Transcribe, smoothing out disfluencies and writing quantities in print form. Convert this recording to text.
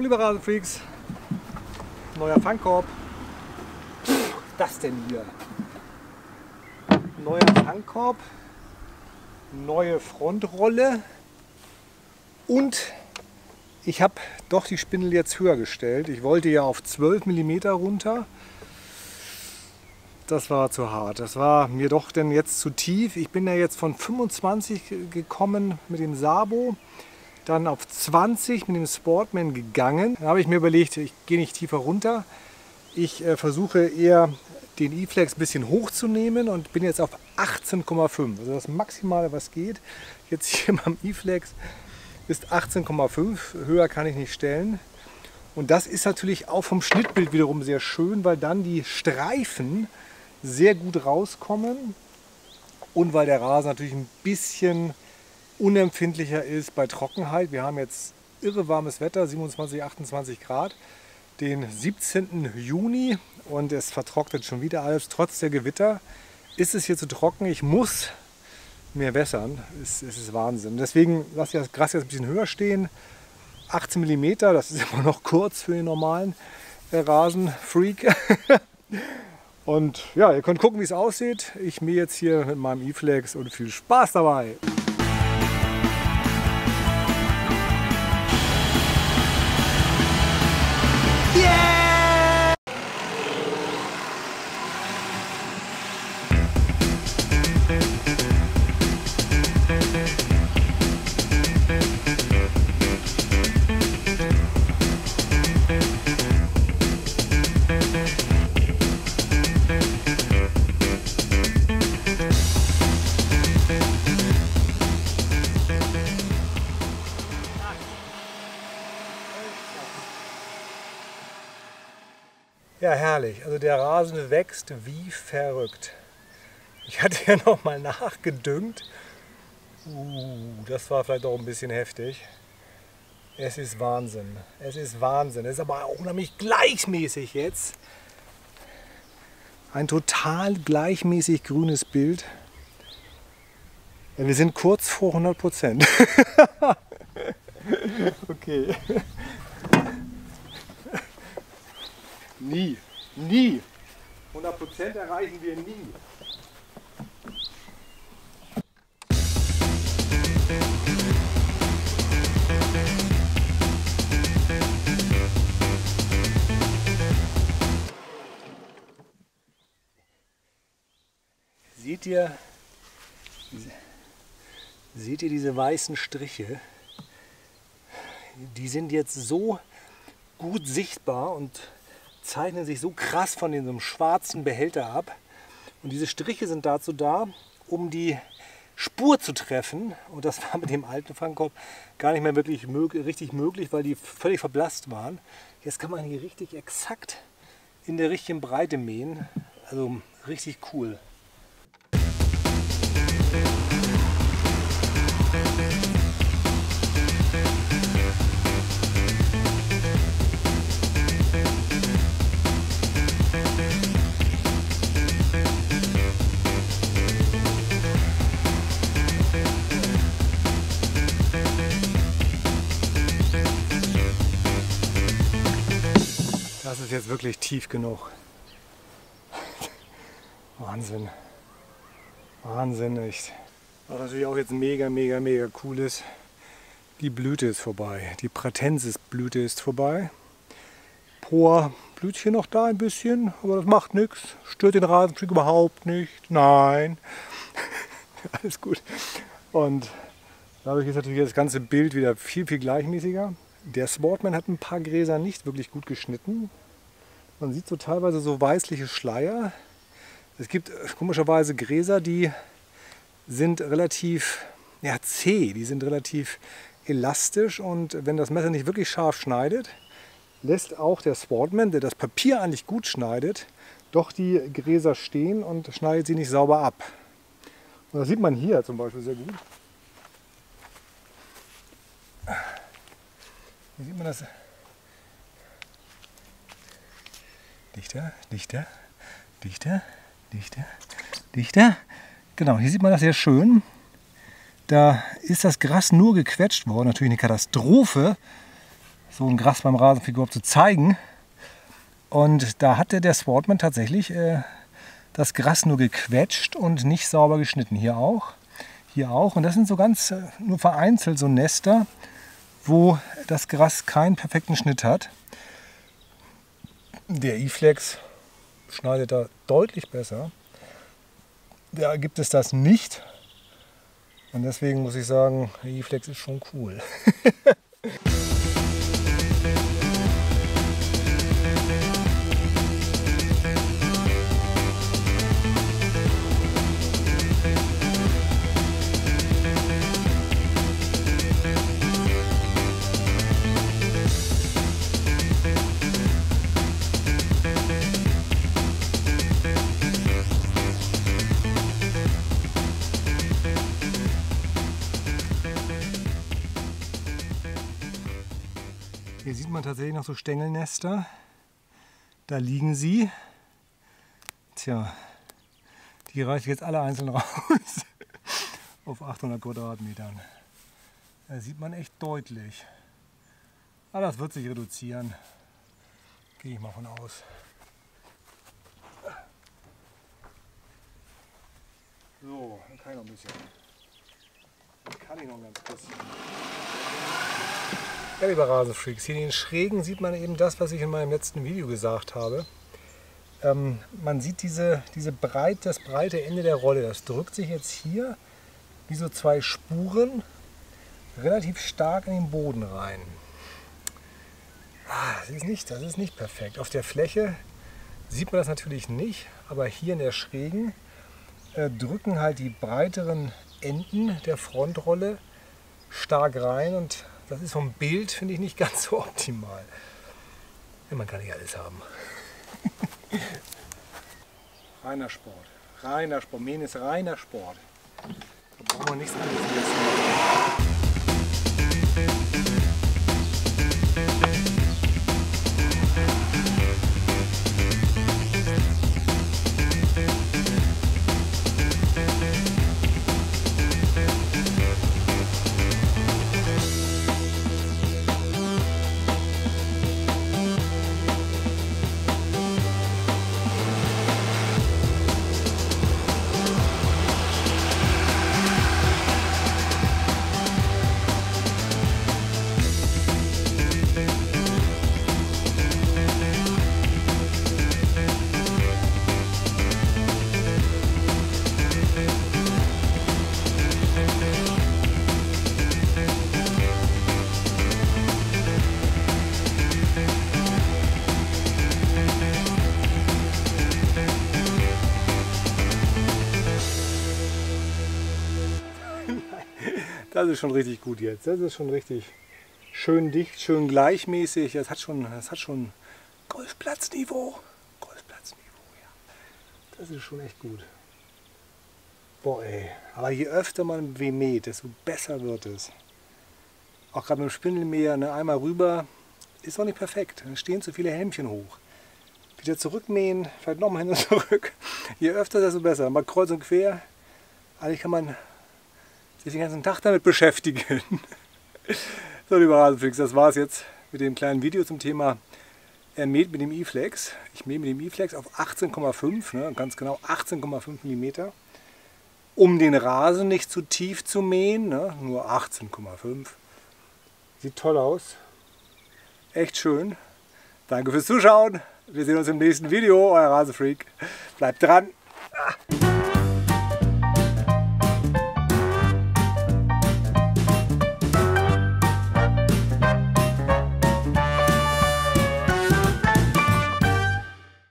liebe Rasenfreaks, neuer Fangkorb. Was ist das denn hier? Neuer Fangkorb, neue Frontrolle und ich habe doch die Spindel jetzt höher gestellt. Ich wollte ja auf 12 mm runter. Das war zu hart. Das war mir doch denn jetzt zu tief. Ich bin ja jetzt von 25 gekommen mit dem Sabo, dann auf 20 mit dem Sportman gegangen. Dann habe ich mir überlegt, ich gehe nicht tiefer runter. Ich versuche eher den E-Flex ein bisschen hochzunehmen und bin jetzt auf 18,5. Also das Maximale, was geht. Jetzt hier beim E-Flex ist 18,5. Höher kann ich nicht stellen. Und das ist natürlich auch vom Schnittbild wiederum sehr schön, weil dann die Streifen sehr gut rauskommen und weil der Rasen natürlich ein bisschen unempfindlicher ist bei Trockenheit. Wir haben jetzt irre warmes Wetter, 27, 28 Grad, den 17. Juni und es vertrocknet schon wieder alles. Trotz der Gewitter ist es hier zu trocken. Ich muss mehr wässern. Es ist Wahnsinn. Deswegen lasse ich das Gras jetzt ein bisschen höher stehen. 18 mm, das ist immer noch kurz für den normalen Rasenfreak. Und ja, ihr könnt gucken, wie es aussieht. Ich mähe jetzt hier mit meinem E-Flex und viel Spaß dabei. Ja, herrlich. Also der Rasen wächst wie verrückt. Ich hatte ja noch mal nachgedüngt. Das war vielleicht auch ein bisschen heftig. Es ist Wahnsinn. Es ist Wahnsinn. Es ist aber auch unheimlich gleichmäßig jetzt. Ein total gleichmäßig grünes Bild. Ja, wir sind kurz vor 100%. Okay. Nie, nie. 100% erreichen wir nie. Seht ihr diese weißen Striche? Die sind jetzt so gut sichtbar und zeichnen sich so krass von diesem schwarzen Behälter ab. Und diese Striche sind dazu da, um die Spur zu treffen. Und das war mit dem alten Fangkorb gar nicht mehr wirklich richtig möglich, weil die völlig verblasst waren. Jetzt kann man hier richtig exakt in der richtigen Breite mähen. Also richtig cool. Das ist jetzt wirklich tief genug. Wahnsinn. Wahnsinn, echt. Was natürlich auch jetzt mega cool ist, die Blüte ist vorbei. Die Pratensis-Blüte ist vorbei. Poa blüht hier noch da ein bisschen, aber das macht nichts. Stört den Rasenfreak überhaupt nicht. Nein. Alles gut. Und dadurch ist natürlich das ganze Bild wieder viel gleichmäßiger. Der Sportman hat ein paar Gräser nicht wirklich gut geschnitten. Man sieht so teilweise so weißliche Schleier. Es gibt komischerweise Gräser, die sind relativ zäh, die sind relativ elastisch und wenn das Messer nicht wirklich scharf schneidet, lässt auch der Sportman, der das Papier eigentlich gut schneidet, doch die Gräser stehen und schneidet sie nicht sauber ab. Und das sieht man hier zum Beispiel sehr gut. Hier sieht man das. Dichter, dichter, dichter, dichter, dichter. Genau, hier sieht man das sehr schön. Da ist das Gras nur gequetscht worden. Natürlich eine Katastrophe so ein Gras beim Rasenfreak überhaupt zu zeigen. Und da hatte der Sportman tatsächlich das Gras nur gequetscht und nicht sauber geschnitten. Hier auch. Hier auch. Und das sind so ganz nur vereinzelt so Nester, wo das Gras keinen perfekten Schnitt hat. Der E-Flex schneidet da deutlich besser. Da gibt es das nicht. Und deswegen muss ich sagen, der E-Flex ist schon cool. Hier sieht man tatsächlich noch so Stängelnester. Da liegen sie. Tja, die reiche ich jetzt alle einzeln raus auf 800 Quadratmetern. Da sieht man echt deutlich. Aber das wird sich reduzieren. Gehe ich mal von aus. So, dann kann ich noch ein bisschen. Dann kann ich noch ein ganz bisschen. Ja, liebe Rasenfreaks, hier in den Schrägen sieht man eben das, was ich in meinem letzten Video gesagt habe. Man sieht das breite Ende der Rolle. Das drückt sich jetzt hier wie so zwei Spuren relativ stark in den Boden rein. Das ist nicht perfekt. Auf der Fläche sieht man das natürlich nicht, aber hier in der Schrägen drücken halt die breiteren Enden der Frontrolle stark rein und das ist vom Bild, finde ich, nicht ganz so optimal. Ja, man kann nicht alles haben. Reiner Sport. Reiner Sport. Mähen ist reiner Sport. Da brauchen wir nichts anderes zu machen. Das ist schon richtig gut jetzt. Das ist schon richtig schön dicht, schön gleichmäßig. Das hat schon Golfplatzniveau. Golfplatzniveau, ja. Das ist schon echt gut. Boah ey, aber je öfter man mäht, desto besser wird es. Auch gerade mit dem Spindelmäher, ne, einmal rüber, ist auch nicht perfekt. Dann stehen zu viele Helmchen hoch. Wieder zurückmähen, vielleicht nochmal hin und zurück. Je öfter, desto besser. Mal kreuz und quer. Eigentlich kann man sich den ganzen Tag damit beschäftigen. So, liebe Rasenfreaks, das war es jetzt mit dem kleinen Video zum Thema mäht mit dem E-Flex. Ich mähe mit dem E-Flex auf 18,5, ne, ganz genau 18,5 mm. Um den Rasen nicht zu tief zu mähen, ne, nur 18,5. Sieht toll aus. Echt schön. Danke fürs Zuschauen. Wir sehen uns im nächsten Video. Euer Rasenfreak. Bleibt dran.